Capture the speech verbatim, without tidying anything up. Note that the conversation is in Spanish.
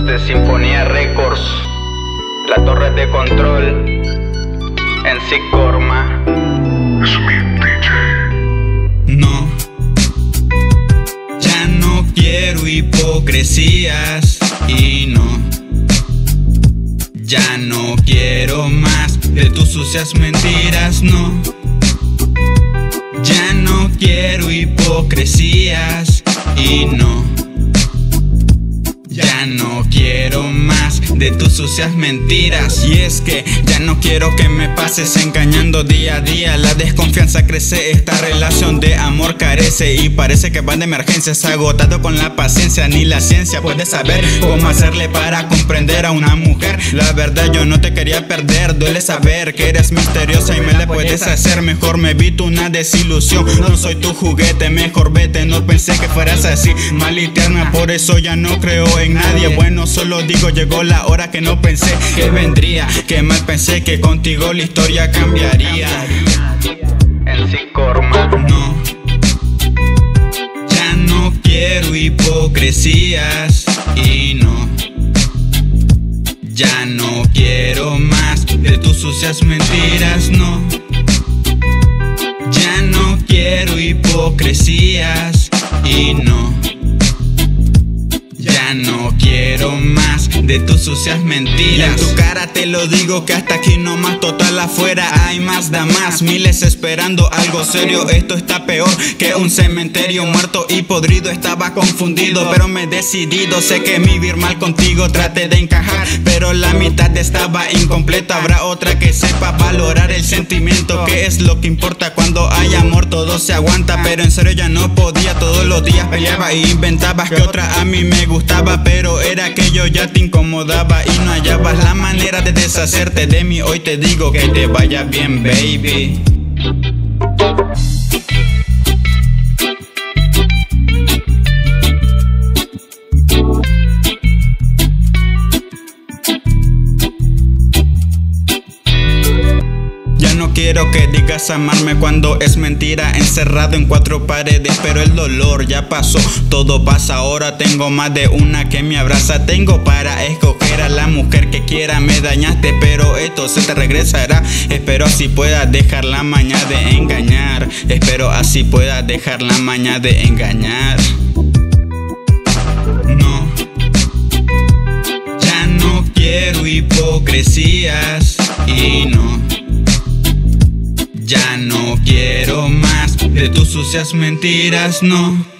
Desde Sinfonía Records, la torre de control, en Sicorma. No, ya no quiero hipocresías y no, ya no quiero más de tus sucias mentiras, no. Ya no quiero hipocresías y no, ya no quiero más de tus sucias mentiras. Y es que ya no quiero que me pases engañando día a día. La desconfianza crece, esta relación de amor carece y parece que va de emergencias. Agotado con la paciencia, ni la ciencia puede saber cómo hacerle para comprender a una mujer. La verdad yo no te quería perder, duele saber que eres misteriosa y me la puedes hacer. Mejor me evito una desilusión, no soy tu juguete, mejor vete. No pensé que fueras así, mal y tierna, por eso ya no creo en nadie. Bueno, solo digo, llegó la hora que no pensé que vendría. Que mal pensé que contigo la historia cambiaría. En Sicorma. No, ya no quiero hipocresías y no, ya no quiero más de tus sucias mentiras, no. Ya no quiero hipocresías y no, ya no quiero más de tus sucias mentiras. En tu cara te lo digo que hasta aquí nomás, total afuera hay más da más. Miles esperando algo serio, esto está peor que un cementerio. Muerto y podrido, estaba confundido, pero me he decidido. Sé que vivir mal contigo, traté de encajar, pero la mitad estaba incompleta. Habrá otra que sepa valorar el sentimiento, que es lo que importa cuando hay amor, todo se aguanta. Pero en serio ya no podía, todos los días peleaba e inventabas que otra a mí me gustaba, pero era que yo ya te incomodaba y no hallabas la manera de deshacerte de mí. Hoy te digo que te vaya bien, baby. No quiero que digas amarme cuando es mentira, encerrado en cuatro paredes, pero el dolor ya pasó, todo pasa ahora. Tengo más de una que me abraza, tengo para escoger a la mujer que quiera. Me dañaste, pero esto se te regresará. Espero así puedas dejar la maña de engañar. Espero así puedas dejar la maña de engañar. No, ya no quiero hipocresías y no, ya no quiero más de tus sucias mentiras, no.